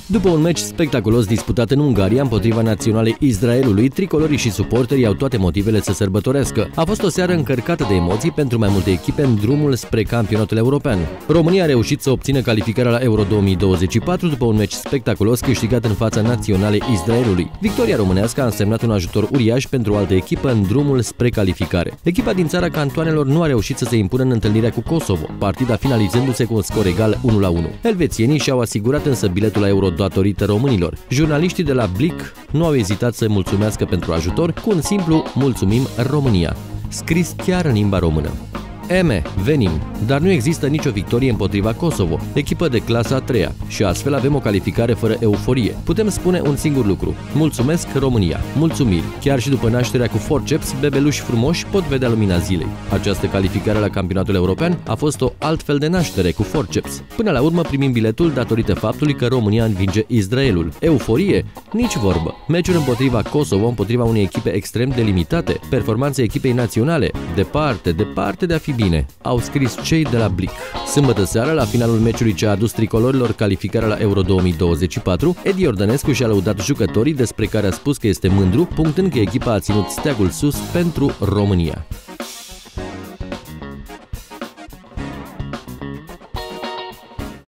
După un meci spectaculos disputat în Ungaria împotriva naționalei Israelului, tricolorii și suporterii au toate motivele să sărbătorească. A fost o seară încărcată de emoții pentru mai multe echipe în drumul spre campionatul european. România a reușit să obțină calificarea la Euro 2024 după un meci spectaculos câștigat în fața naționalei Israelului. Victoria românească a însemnat un ajutor uriaș pentru o altă echipă în drumul spre calificare. Echipa din țara cantoanelor nu a reușit să se impună în întâlnirea cu Kosovo, partida finalizându-se cu un scor egal 1-1. Elvețienii și-au asigurat însă biletul la Euro datorită românilor. Jurnaliștii de la Blick nu au ezitat să mulțumească pentru ajutor cu un simplu "Mulțumim, România", scris chiar în limba română. Eme, venim, dar nu există nicio victorie împotriva Kosovo, echipă de clasa a treia, și astfel avem o calificare fără euforie. Putem spune un singur lucru: mulțumesc, România, mulțumiri. Chiar și după nașterea cu forceps, bebeluși frumoși pot vedea lumina zilei. Această calificare la campionatul european a fost o altfel de naștere cu forceps. Până la urmă primim biletul datorită faptului că România învinge Israelul. Euforie? Nici vorbă. Meciul împotriva Kosovo, împotriva unei echipe extrem de limitate, performanța echipei naționale, departe de a fi bine, au scris cei de la Blick. Sâmbătă seara, la finalul meciului ce a adus tricolorilor calificarea la Euro 2024, Edi Iordănescu și-a lăudat jucătorii, despre care a spus că este mândru, punctând că echipa a ținut steagul sus pentru România.